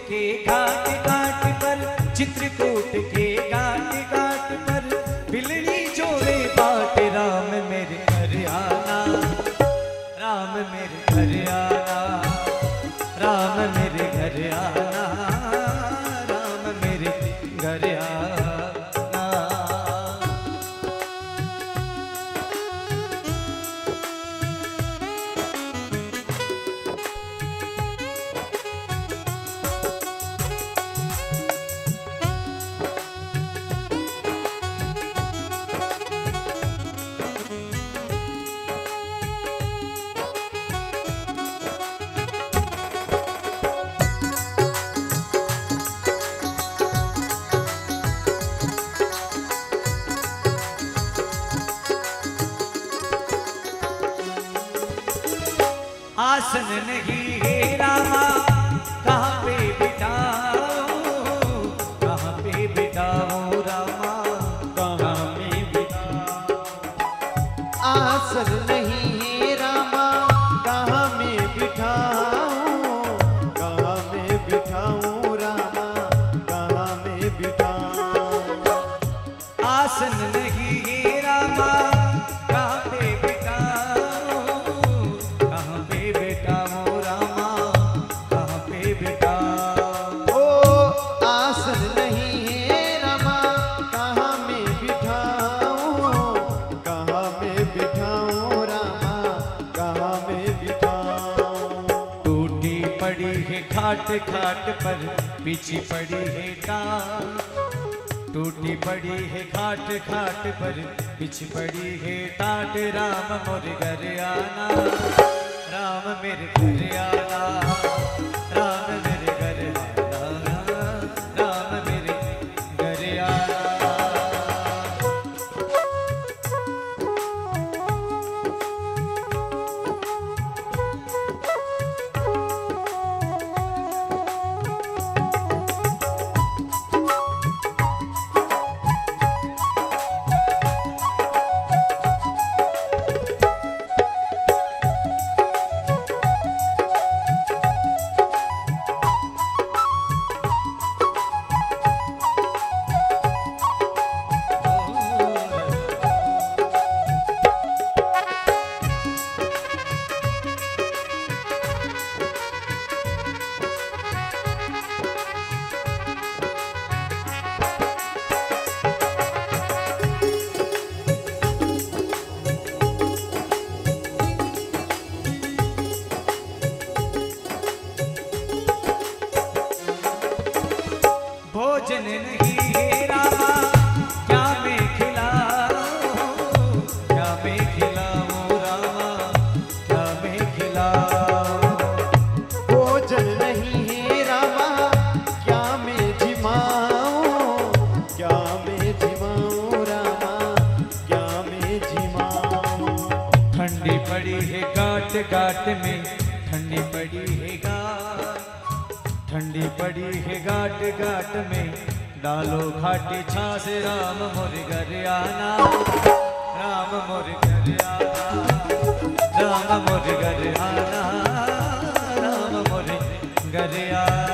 के घाट घाट पर, चित्रकूट के घाट घाट पर बिलड़ी जोड़े बाट। राम मेरे घर आना, राम मेरे घर आना, राम मेरे घर आना, राम मेरे घर आना। आसन नहीं है रामा, कहाँ पे बिठाऊं, कहाँ पे बिठाऊं रामा, कहाँ पे बिठाऊं। आसन नहीं है रामा, कहाँ में बिठाऊं, कहाँ में बिठाऊं रामा, कहाँ में बिठाऊं। आसन नहीं है रामा, कहाँ पे बिठाऊं, कहाँ पे बिठाऊं रामा, कहाँ पे बिठाऊं। ओ आसन नहीं है रामा, कहाँ में बिठाऊं, कहाँ में बिठाऊं रामा, कहाँ में बिठाऊं। टूटी पड़ी है खाट खाट पर, पीछे पड़ी है टांग। टूटी पड़ी है खाट खाट पर, पीछे पड़ी है टाट। राम मोरे घर आना, राम मेरे घर आना, राम मेरे घर आना, राम मेरे घर आना। भोजन नहीं है रामा, क्या मैं खिलाऊं, क्या मैं खिलाऊं रामा, क्या मैं खिलाऊं। भोजन नहीं है रामा, क्या मैं जिमाऊं, क्या मैं जिमाऊं रामा, क्या मैं जिमाऊं। ठंडी पड़ी है गाट गाट में, ठंडी पड़ी है गाट, ठंडी पड़ी है गाट गाट में। डालो खाटी छाछ, राम मोरे घर आना, राम मोरे घर आना, राम मोरे घर आना, राम मोरे घर आना।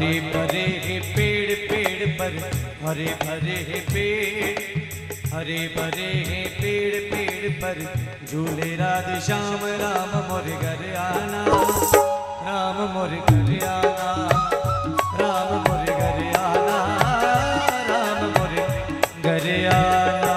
हरे भरे है पेड़ पेड़ पर, हरे भरे है पेड़, हरे भरे है पेड़ पेड़ पर झूले राधे श्याम। राम मोरे घर आना, राम मोरे घर आना, राम मोरे घर आना, राम मोरे घर आना।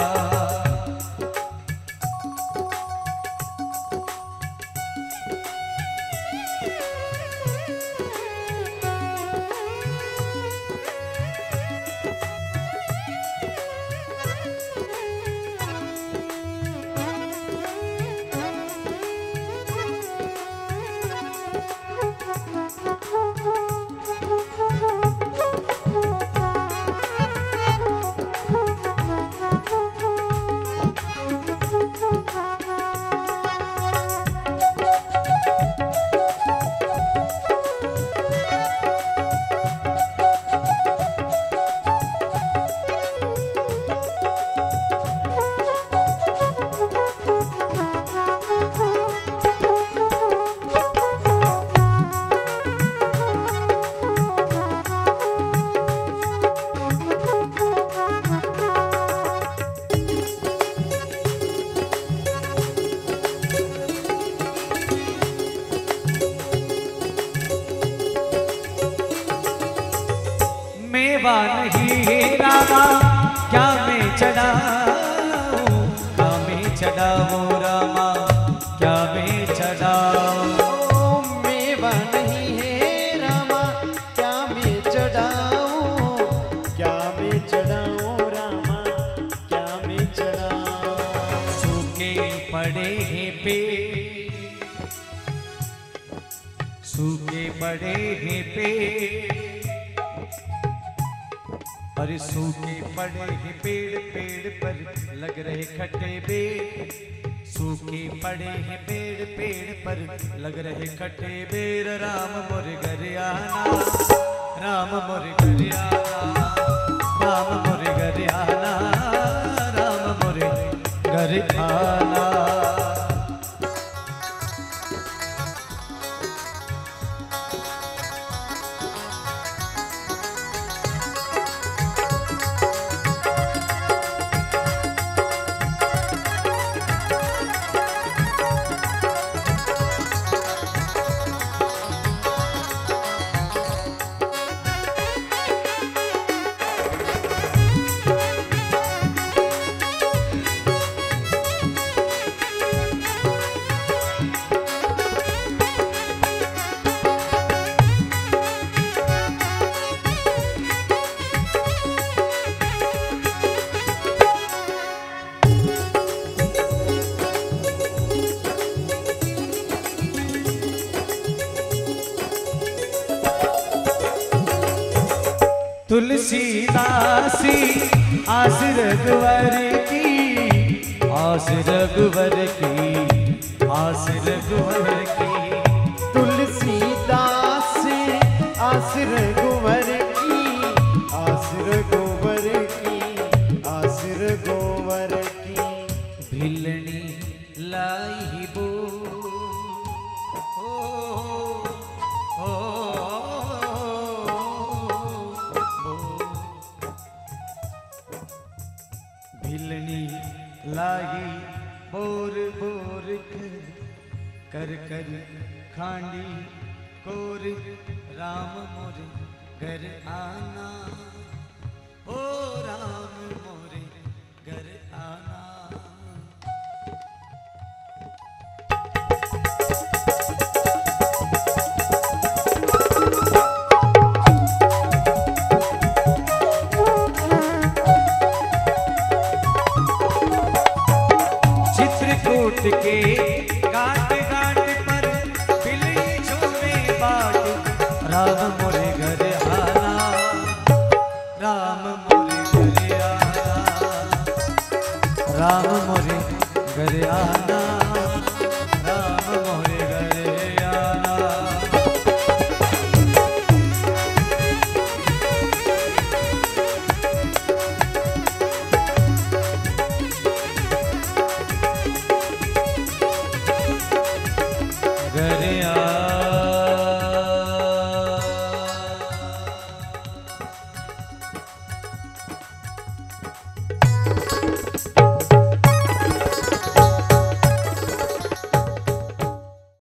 मेवा नहीं है रामा क्या मैं चढ़ाऊं, क्या मैं चढ़ाऊं रामा, क्या मैं चढ़ाऊं। मेवा नहीं है रामा क्या मैं चढ़ाऊं, क्या मैं चढ़ाऊं रामा, क्या मैं चढ़ाऊं। सूखे पड़े हैं पेड़, सूखे पड़े हैं पेड़, अरे सूखे पड़े हैं पेड़ पेड़ पर लग रहे खट्टे बेर। सूखे पड़े हैं पेड़ पेड़ पर लग रहे खट्टे बेर। राम मोरे घर आना, राम मोरे घर आना, राम मोरे घर आना, राम मोरे घर आना। तुलसीदासी आस रघुवर की, आस रघुवर की, आस रघुवर की। तुलसीदास आस रघुवर की, आस रघुवर की, आस रघुवर की। भिलनी लाई बो, भिलनी लाई बोर बोर कर कर खांडी कोर। राम मोरे घर आना, ओ राम मोरे घर आना। चित्रकूट के घाट घाट पर बिल्ली झूमे बाट। राम मोरे घर आना, राम मोरे घर आना, राम मोरे घर आना।